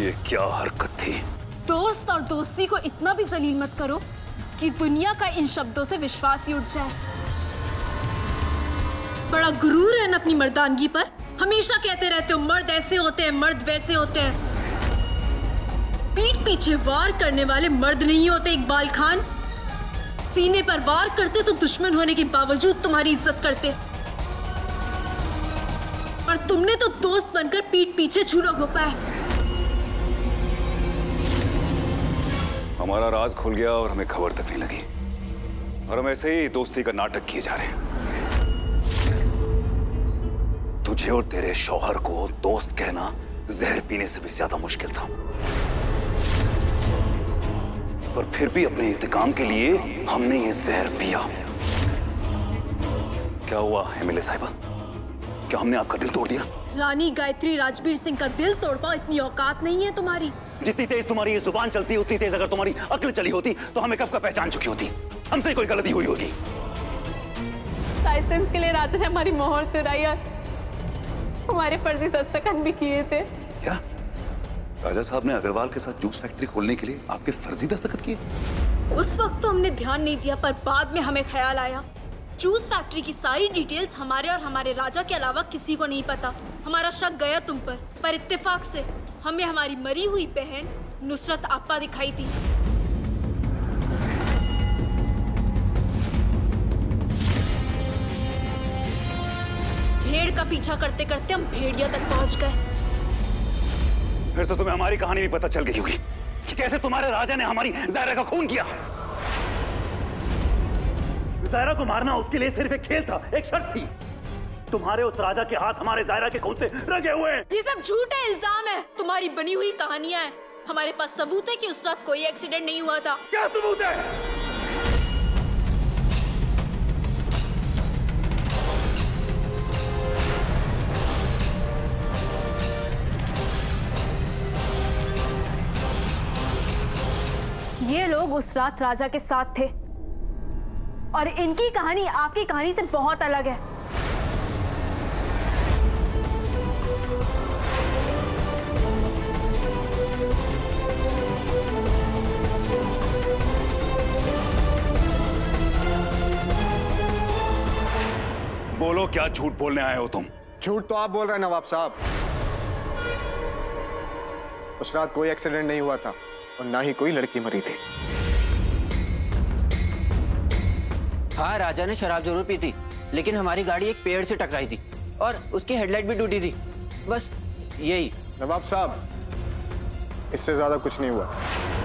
ये क्या हरकत थी? दोस्त और दोस्ती को इतना भी जलील मत करो कि दुनिया का इन शब्दों से विश्वास ही उठ जाए। बड़ा गुरूर है ना अपनी मर्दानगी पर। हमेशा कहते रहते हो मर्द ऐसे होते हैं, मर्द वैसे होते हैं। पीठ पीछे वार करने वाले मर्द नहीं होते इकबाल खान। सीने पर वार करते तो दुश्मन होने के बावजूद तुम्हारी इज्जत करते, और तुमने तो दोस्त बनकर पीठ पीछे छुरा घोपा है। हमारा राज खुल गया और हमें खबर तक नहीं लगी, और हम ऐसे ही दोस्ती का नाटक किए जा रहे हैं। तुझे और तेरे शौहर को दोस्त कहना जहर पीने से भी ज्यादा मुश्किल था, पर फिर भी अपने इंतकाम के लिए हमने ये जहर पिया। क्या हुआ एमएलए साहिबा, क्या हमने आपका दिल तोड़ दिया? रानी गायत्री राजबीर सिंह का दिल तोड़ पाओ इतनी औकात नहीं है तुम्हारी। जितनी तेज तुम्हारी ये जुबान चलती, उतनी तेज अगर तुम्हारी अक्ल चली होती तो हमें कब का पहचान चुकी होती। हमसे कोई गलती हुई होगी। लाइसेंस के लिए राजा ने हमारी मोहर चुराई और हमारे फर्जी दस्तखत भी किए थे। क्या राजा साहब ने अग्रवाल के साथ जूस फैक्ट्री खोलने के लिए आपके फर्जी दस्तखत किए? उस वक्त तो हमने ध्यान नहीं दिया, पर बाद में हमें ख्याल आया जूस फैक्ट्री की सारी डिटेल्स हमारे और हमारे राजा के अलावा किसी को नहीं पता। हमारा शक गया तुम पर इत्तेफाक से हमें हमारी मरी हुई बहन नुसरत आपा दिखाई थी। भेड़ का पीछा करते करते हम भेड़िया तक पहुंच गए। फिर तो तुम्हें हमारी कहानी भी पता चल गई होगी कि कैसे तुम्हारे राजा ने हमारी ज़ायरा का खून किया। ज़ायरा को मारना उसके लिए सिर्फ एक खेल था, एक शर्त थी। तुम्हारे उस राजा के हाथ हमारे ज़ायरा के खून से रंगे हुए हैं। ये सब झूठे इल्जाम है, तुम्हारी बनी हुई कहानियां हैं। हमारे पास सबूत है कि उस रात कोई एक्सीडेंट नहीं हुआ था। क्या सबूत है? ये लोग उस रात राजा के साथ थे, और इनकी कहानी आपकी कहानी से बहुत अलग है। बोलो, क्या झूठ बोलने आए हो तुम? झूठ तो आप बोल रहे हैं नवाब साहब। उस रात कोई एक्सीडेंट नहीं हुआ था और ना ही कोई लड़की मरी थी। हाँ, राजा ने शराब जरूर पी थी, लेकिन हमारी गाड़ी एक पेड़ से टकराई थी और उसकी हेडलाइट भी टूटी थी, बस यही। नवाब साहब, इससे ज्यादा कुछ नहीं हुआ।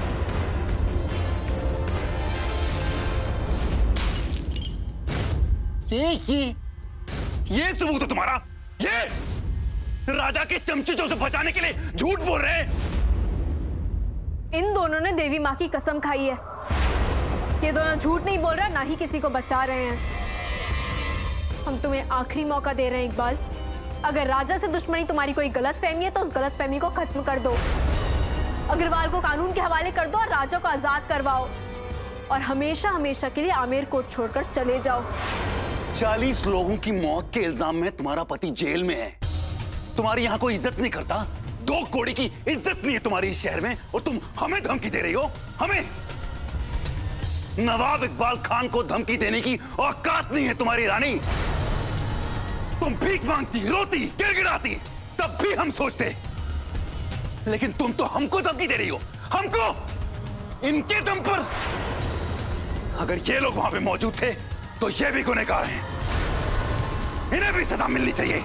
ये सबूत है तुम्हारा? ये राजा के चमचों से बचाने के लिए झूठ बोल रहे हैं? इन दोनों ने देवी माँ की कसम खाई है। ये दोनों झूठ नहीं बोल रहे, ना ही किसी को बचा रहे हैं। हम तुम्हें आखिरी मौका दे रहे हैं इकबाल। अगर राजा से दुश्मनी तुम्हारी कोई गलत फहमी है तो उस गलत फहमी को खत्म कर दो। अग्रवाल को कानून के हवाले कर दो और राजा को आजाद करवाओ, और हमेशा हमेशा के लिए आमेर कोट छोड़कर चले जाओ। 40 लोगों की मौत के इल्जाम में तुम्हारा पति जेल में है। तुम्हारी यहाँ कोई इज्जत नहीं करता। 2 कौड़ी की इज्जत नहीं है तुम्हारी इस शहर में, और तुम हमें धमकी दे रही हो। हमें नवाब इकबाल खान को धमकी देने की औकात नहीं है तुम्हारी रानी। तुम भीख मांगती, रोती, गिड़गिड़ाती, तब भी हम सोचते, लेकिन तुम तो हमको धमकी दे रही हो। हमको इनके दम पर। अगर ये लोग वहां पे मौजूद थे तो ये भी गुनहगार हैं, इन्हें भी सजा मिलनी चाहिए।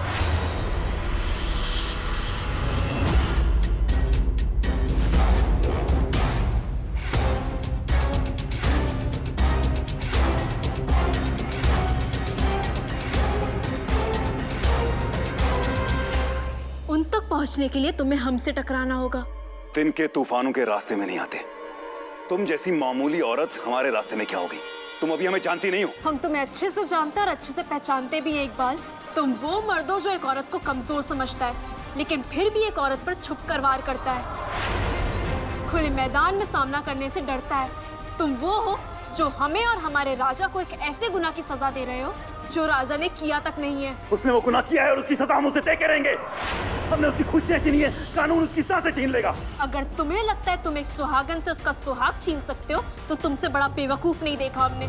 उन तक पहुंचने के लिए तुम्हें हमसे टकराना होगा। दिन के तूफानों के रास्ते में नहीं आते। तुम जैसी मामूली औरत हमारे रास्ते में क्या होगी? तुम अभी हमें जानती नहीं हो। हम तुम्हें अच्छे से जानते और अच्छे से पहचानते भी हैं इकबाल। तुम वो मर्द हो जो एक औरत को कमजोर समझता है, लेकिन फिर भी एक औरत पर छुप कर वार करता है। खुले मैदान में सामना करने से डरता है। तुम वो हो जो हमें और हमारे राजा को एक ऐसे गुनाह की सजा दे रहे हो जो राजा ने किया तक नहीं है। उसने वो गुनाह किया है और उसकी सजा हम उसे दे के रहेंगे। हमने उसकी खुशियां छीनी है, कानून उसकी सांसें छीन लेगा। अगर तुम्हें लगता है तुम एक सुहागन से उसका सुहाग छीन सकते हो तो तुमसे बड़ा बेवकूफ नहीं देखा हमने।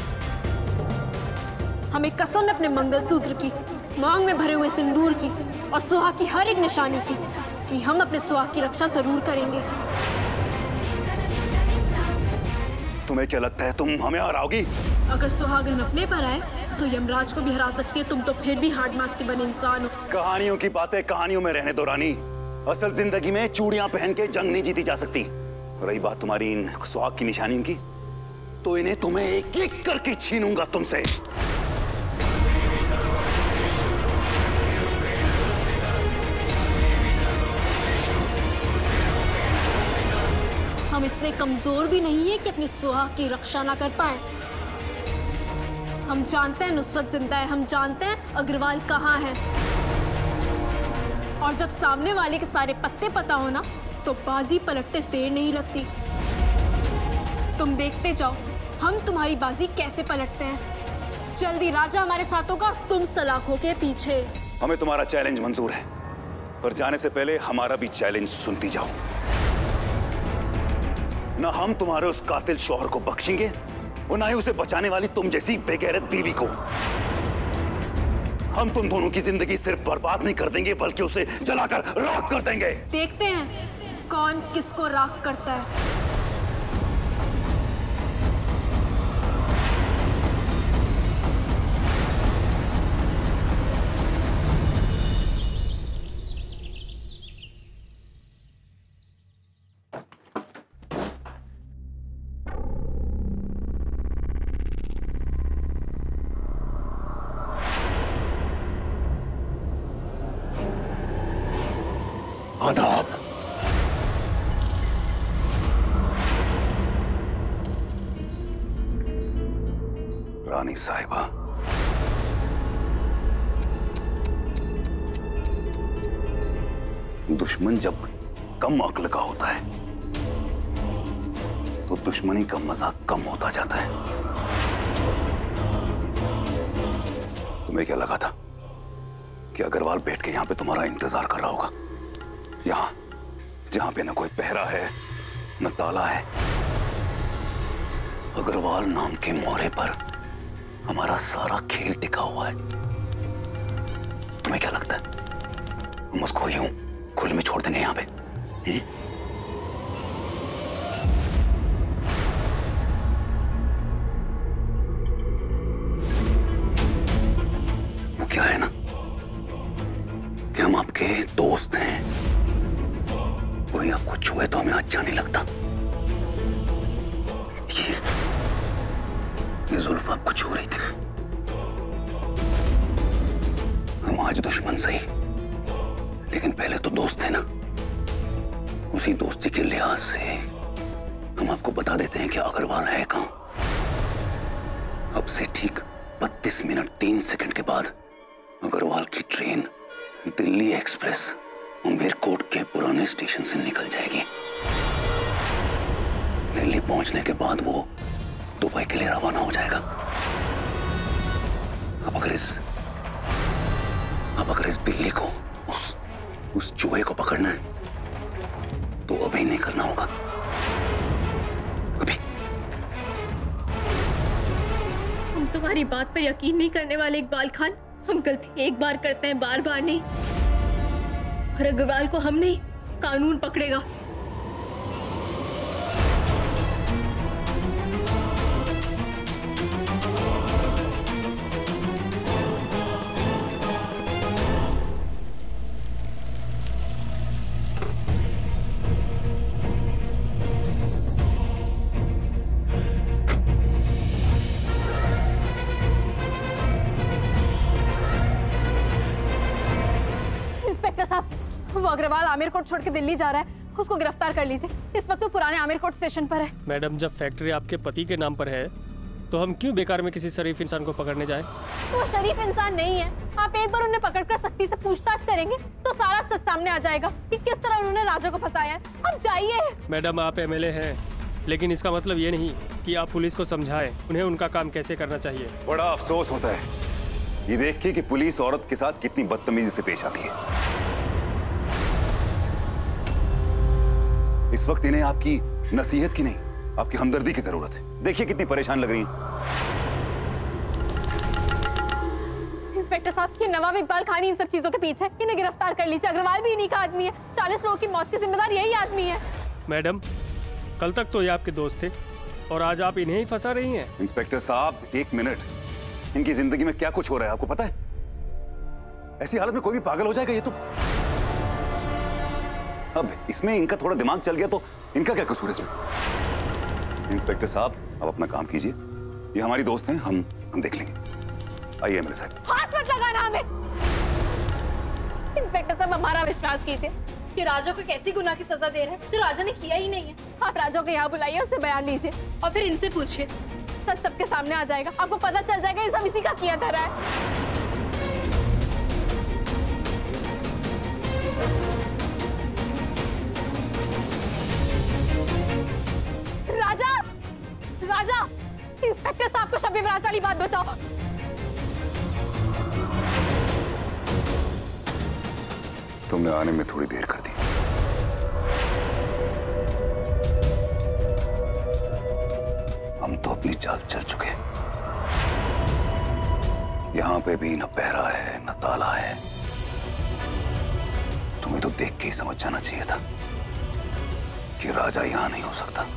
हमें कसम है अपने मंगलसूत्र की, मांग में भरे हुए सिंदूर की और सुहाग की हर एक निशानी की कि हम अपने सुहाग की रक्षा जरूर करेंगे। तुम्हें क्या लगता है तुम हमें हराओगी? अगर सुहागन अपने पर आए तो यमराज को भी हरा सकती है। तुम तो फिर भी हार्ड मास के बने इंसान हो। कहानियों की बातें कहानियों में रहने दो रानी। असल जिंदगी में चूड़ियां पहन के जंग नहीं जीती जा सकती। रही बात तुम्हारी इन सुहाग की निशानियों की, तो इन्हें तुम्हें एक एक करके छीनूंगा तुमसे। हम इतने कमजोर भी नहीं है कि अपनी सुहाग की रक्षा ना कर पाए। हम जानते हैं नुसरत जिंदा है, हम जानते हैं अग्रवाल कहाँ है। और जब सामने वाले के सारे पत्ते पता हो ना, तो बाजी पलटते देर नहीं लगती। तुम देखते जाओ हम तुम्हारी बाजी कैसे पलटते हैं। जल्दी राजा हमारे साथ होगा, तुम सलाखों के पीछे। हमें तुम्हारा चैलेंज मंजूर है, पर जाने से पहले हमारा भी चैलेंज सुनती जाओ। ना हम तुम्हारे उस कातिल शौहर को बख्शेंगे और ना ही उसे बचाने वाली तुम जैसी बेगैरत बीवी को। हम तुम दोनों की जिंदगी सिर्फ बर्बाद नहीं कर देंगे, बल्कि उसे जलाकर राख कर देंगे। देखते हैं कौन किसको राख करता है। आदाब। रानी साहिबा, दुश्मन जब कम अक्ल का होता है तो दुश्मनी का मजा कम होता जाता है। तुम्हें क्या लगा था कि अग्रवाल बैठ के यहां पे तुम्हारा इंतजार कर रहा होगा? यहाँ जहां पे न कोई पहरा है न ताला है। अग्रवाल नाम के मोहरे पर हमारा सारा खेल टिका हुआ है। तुम्हें क्या लगता है हम उसको यूं खुले में छोड़ देंगे यहाँ पे? वो क्या है ना कि हम आपके दोस्त हैं। कोई आपको छुए तो हमें अच्छा नहीं लगता। ये जुल्फ आपको छू रही थी। हम आज दुश्मन सही, लेकिन पहले तो दोस्त थे ना। उसी दोस्ती के लिहाज से हम आपको बता देते हैं कि अग्रवाल है कहां। अब से ठीक 32 मिनट 3 सेकंड के बाद अग्रवाल की ट्रेन दिल्ली एक्सप्रेस उमेरकोट के पुराने स्टेशन से निकल जाएगी। दिल्ली पहुंचने के बाद वो दुबई के लिए रवाना हो जाएगा। अब अगर इस बिल्ली को उस चूहे को पकड़ना है तो अभी नहीं करना होगा। अभी हम तुम्हारी बात पर यकीन नहीं करने वाले इकबाल खान। हम गलती एक बार करते हैं, बार बार नहीं। और अग्रवाल को हम नहीं, कानून पकड़ेगा। वो अग्रवाल आमिरकोट छोड़ के दिल्ली जा रहा है, उसको गिरफ्तार कर लीजिए। इस वक्त वो पुराने आमिरकोट स्टेशन पर है। मैडम, जब फैक्ट्री आपके पति के नाम पर है तो हम क्यों बेकार में किसी शरीफ इंसान को पकड़ने जाएं? वो शरीफ इंसान नहीं है। आप एक बार उन्हें पकड़कर सख्ती से पूछताछ करेंगे तो सारा सच सामने आ जाएगा कि किस तरह उन्होंने राजा को फंसाया है। अब जाइए। मैडम, आप एमएलए हैं, लेकिन इसका मतलब ये नहीं कि आप पुलिस को समझाएं उन्हें उनका काम कैसे करना चाहिए। बड़ा अफसोस होता है ये देख के कि पुलिस औरत के साथ कितनी बदतमीजी से पेश आती है। इस वक्त इन्हें आपकी नसीहत की नहीं, आपकी हमदर्दी की जरूरत है। देखिए कितनी परेशान लग रही हैं। इंस्पेक्टर साहब, ये नवाब इकबाल खान इन सब चीजों के पीछे, इन्हें गिरफ्तार कर लीजिए। अग्रवाल भी इन्हीं का आदमी है। 40 लोगों की मौत की जिम्मेदार यही आदमी है। मैडम, कल तक तो ये आपके दोस्त थे और आज आप इन्हें ही फंसा रही हैं। इंस्पेक्टर साहब, एक मिनट, इनकी जिंदगी में क्या कुछ हो रहा है आपको पता है? ऐसी हालत में कोई भी पागल हो जाएगा। ये तो अब इसमें इनका थोड़ा दिमाग चल गया तो इनका क्या कसूर है इसमें? इंस्पेक्टर साहब, आप अपना काम कीजिए। ये हमारी दोस्त हैं, हम देख लेंगे। आइए मेरे साथ। हाथ मत लगाना हमें। इंस्पेक्टर साहब, हमारा विश्वास कीजिए कि राजा को कैसी गुनाह की सजा दे रहे हैं जो राजा ने किया ही नहीं है। आप राजा को यहाँ बुलाइए, उससे बयान लीजिए और फिर इनसे पूछिए। सच सबके सामने आ जाएगा, आपको पता चल जाएगा ये सब इसी का किया धरा है। राजा, राजा, इंस्पेक्टर साहब को शब बरात वाली बात बताओ। तुमने आने में थोड़ी देर कर दी। हम तो अपनी चाल चल चुके। यहां पे भी न पहरा है न ताला है। तुम्हें तो देख के ही समझ जाना चाहिए था कि राजा यहां नहीं हो सकता।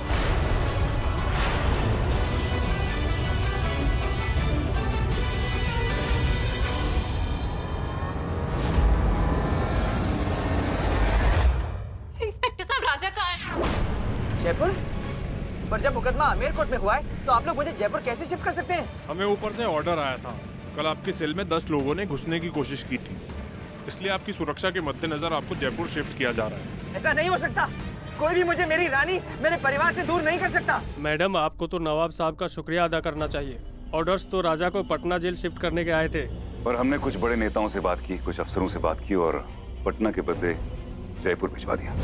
इंस्पेक्टर साहब, राजा कहाँ है? जयपुर? पर जब मुकदमा आमेर कोर्ट में हुआ है तो आप लोग मुझे जयपुर कैसे शिफ्ट कर सकते हैं? हमें ऊपर से ऑर्डर आया था। कल आपकी सेल में 10 लोगों ने घुसने की कोशिश की थी, इसलिए आपकी सुरक्षा के मद्देनजर आपको जयपुर शिफ्ट किया जा रहा है। ऐसा नहीं हो सकता। कोई भी मुझे मेरी रानी मेरे परिवार से दूर नहीं कर सकता। मैडम, आपको तो नवाब साहब का शुक्रिया अदा करना चाहिए। ऑर्डर्स तो राजा को पटना जेल शिफ्ट करने के आए थे। पर हमने कुछ बड़े नेताओं से बात की, कुछ अफसरों से बात की और पटना के बदले जयपुर भिजवा दिया।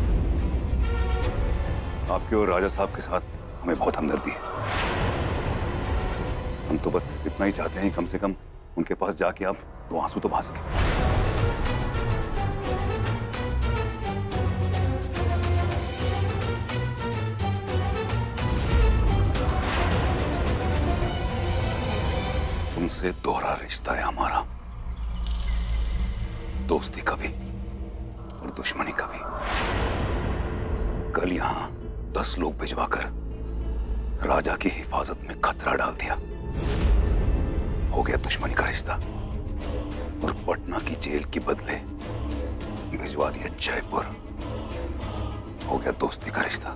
आपके और राजा साहब के साथ हमें बहुत हमदर्दी है। हम तो बस इतना ही चाहते हैं, कम से कम उनके पास जाके आप 2 आंसू तो बहा सके। तुमसे दोहरा रिश्ता है हमारा, दोस्ती का भी और दुश्मनी का भी। कल यहां 10 लोग भिजवाकर राजा की हिफाजत में खतरा डाल दिया। हो गया दुश्मनी का रिश्ता और पटना की जेल के बदले भिजवा दिया जयपुर। हो गया दोस्ती का रिश्ता।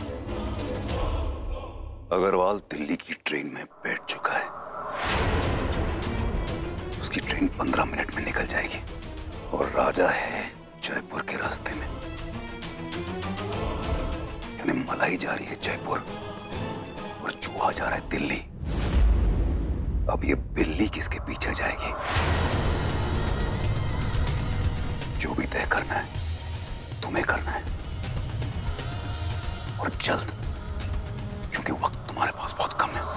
अग्रवाल दिल्ली की ट्रेन में बैठ चुका है। उसकी ट्रेन 15 मिनट में निकल जाएगी और राजा है जयपुर के रास्ते में। यानी मलाई जा रही है जयपुर और चूहा जा रहा है दिल्ली। अब ये बिल्ली किसके पीछे जाएगी? जो भी तय करना है तुम्हें करना है और जल्द, क्योंकि वक्त तुम्हारे पास बहुत कम है।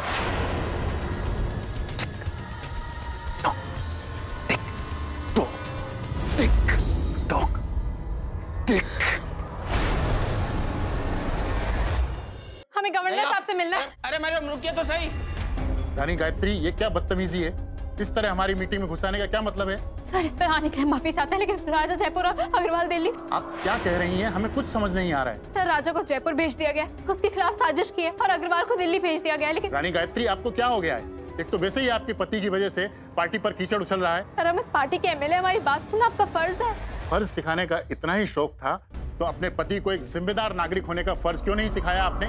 हमें गवर्नर साहब से मिलना है। अरे मैडम रुकिए तो सही। रानी गायत्री, ये क्या बदतमीजी है? इस तरह हमारी मीटिंग में घुसाने का क्या मतलब है? सर, इस तरह आने के लिए माफी चाहते हैं, लेकिन राजा जयपुर और अग्रवाल दिल्ली। आप क्या कह रही हैं? हमें कुछ समझ नहीं आ रहा है। सर, राजा को जयपुर भेज दिया गया, उसके खिलाफ साजिश की है और अग्रवाल को दिल्ली भेज दिया गया। लेकिन रानी गायत्री, आपको क्या हो गया है? एक तो वैसे ही आपके पति की वजह से पार्टी पर कीचड़ उछल रहा है। सर, हम इस पार्टी के एमएलए, हमारी बात सुनना आपका फर्ज है। फर्ज सिखाने का इतना ही शौक था तो अपने पति को एक जिम्मेदार नागरिक होने का फर्ज क्यों नहीं सिखाया आपने?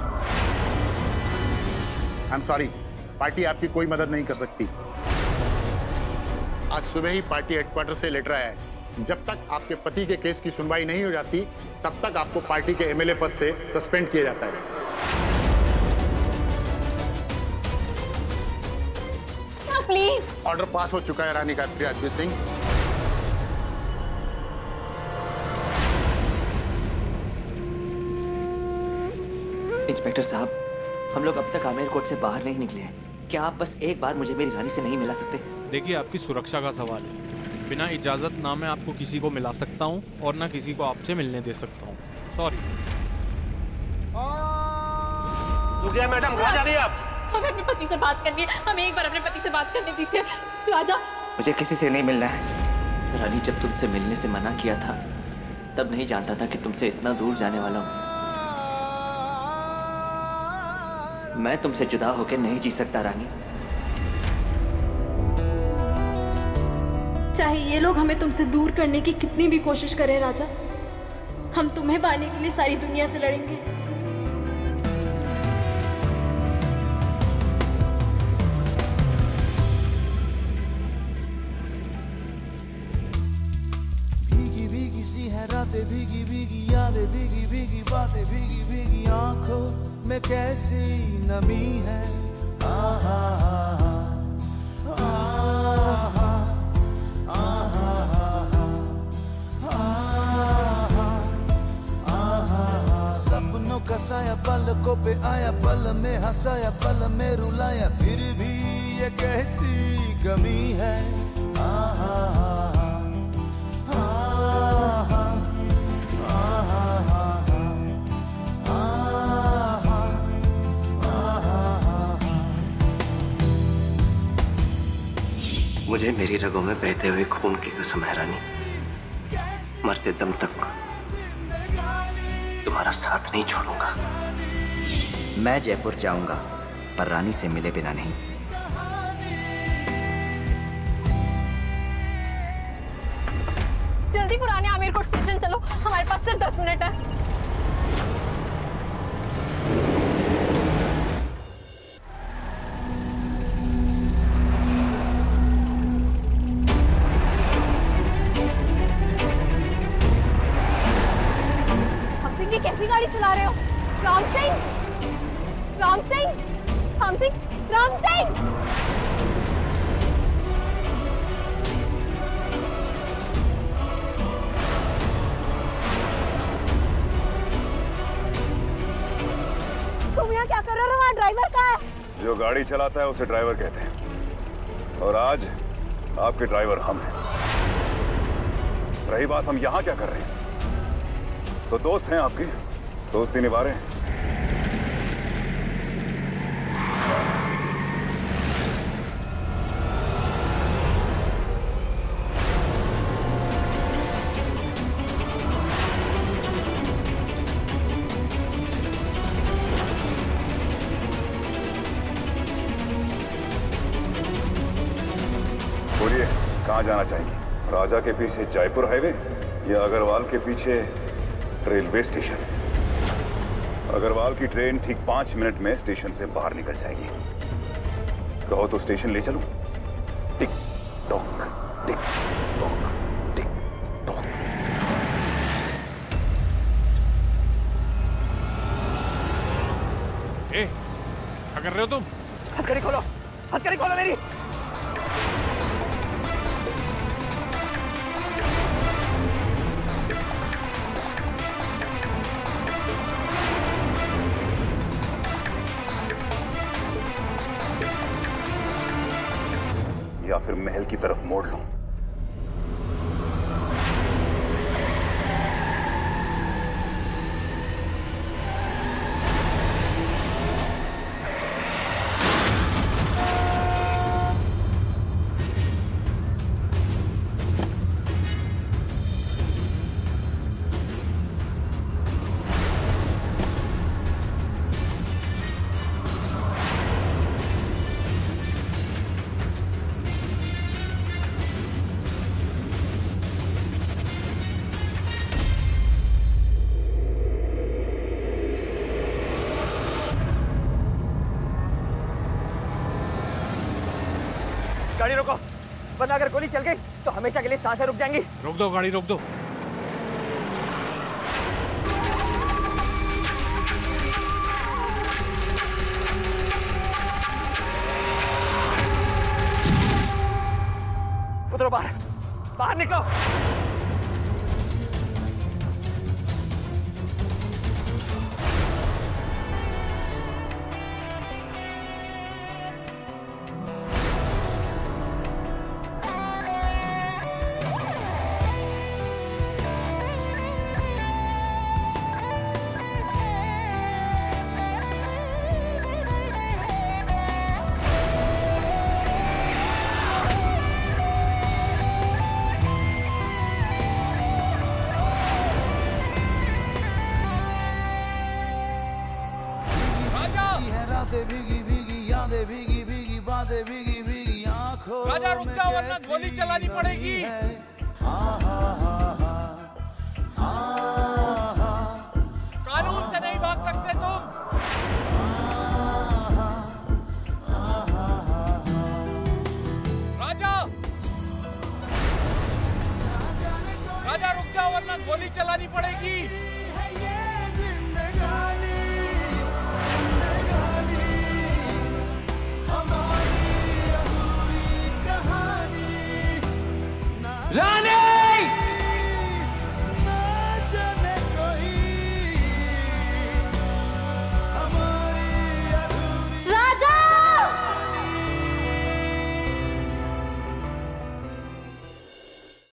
आई एम सॉरी, पार्टी आपकी कोई मदद नहीं कर सकती। आज सुबह ही पार्टी हेडक्वार्टर से लेटर आया है। जब तक आपके पति के केस की सुनवाई नहीं हो जाती तब तक आपको पार्टी के एमएलए पद से सस्पेंड किया जाता है। प्लीज। ऑर्डर पास हो चुका है रानी गायत्री राजवीर सिंह। इंस्पेक्टर साहब, हम लोग अब तक आमेर कोर्ट से बाहर नहीं निकले हैं। क्या आप बस एक बार मुझे मेरी रानी से नहीं मिला सकते? देखिए, आपकी सुरक्षा का सवाल है। बिना इजाजत ना मैं आपको किसी को मिला सकता हूँ और ना किसी को आपसे मिलने दे सकता हूँ। सॉरी। रुक जाए मैडम, कहाँ जा रही है आप? हमें अपने पति से बात करनी है, हमें एक बार अपने पति से बात करने दीजिए। राजा, मुझे किसी से नहीं मिलना है। रानी, जब तुमसे मिलने से मना किया था तब नहीं जानता था कि तुमसे इतना दूर जाने वाला हूं। मैं तुमसे जुदा होकर नहीं जी सकता रानी। चाहे ये लोग हमें तुमसे दूर करने की कितनी भी कोशिश करें राजा, हम तुम्हें पाने के लिए सारी दुनिया से लड़ेंगे। भीगी भीगी सी है रातें, भीगी भीगी यादें, भीगी भीगी बातें, भीगी भीगी आंखों में कैसी नमी है। सपनों का साया पलकों पे आया, पल में हंसाया, पल में रुलाया, फिर भी ये कैसी कमी है। मुझे मेरी रगों में बहते हुए खून की कसम है रानी, मरते दम तक तुम्हारा साथ नहीं छोड़ूंगा। मैं जयपुर जाऊंगा पर रानी से मिले बिना नहीं। जल्दी पुराने आमेर कोट स्टेशन चलो, हमारे पास सिर्फ 10 मिनट है। कैसी गाड़ी चला रहे हो? राम सिंह, राम सिंह, राम सिंह, राम सिंह! तुम यहाँ क्या कर रहे हो? वहाँ ड्राइवर कहाँ है? जो गाड़ी चलाता है उसे ड्राइवर कहते हैं, और आज आपके ड्राइवर हम हैं। रही बात हम यहाँ क्या कर रहे हैं, तो दोस्त हैं आपके, दोस्ती निभा रहे हैं। बोलिए, कहाँ जाना चाहिए? राजा के पीछे जयपुर हाईवे या अग्रवाल के पीछे रेलवे स्टेशन? अग्रवाल की ट्रेन ठीक 5 मिनट में स्टेशन से बाहर निकल जाएगी। कहो तो स्टेशन ले चलूं? Tick tock, tick tock, tick tock. ए, क्या कर रहे हो तुम? हथकड़ी खोलो, हथकड़ी खोलो मेरी। या फिर महल की तरफ मोड़ लूं? गाड़ी रोको, वरना अगर गोली चल गई तो हमेशा के लिए सांसें रुक जाएंगी। रोक दो गाड़ी, रोक दो। उतरो बाहर, बाहर निकलो। है रातें भीगी भीगी यादें भीगी भीगी बातें भीगी भीगी आंखों राजा रुक जाओ वरना गोली चलानी पड़ेगी। कानून से नहीं भाग सकते तुम। राजा राजा रुक जाओ वरना गोली चलानी पड़ेगी। रानी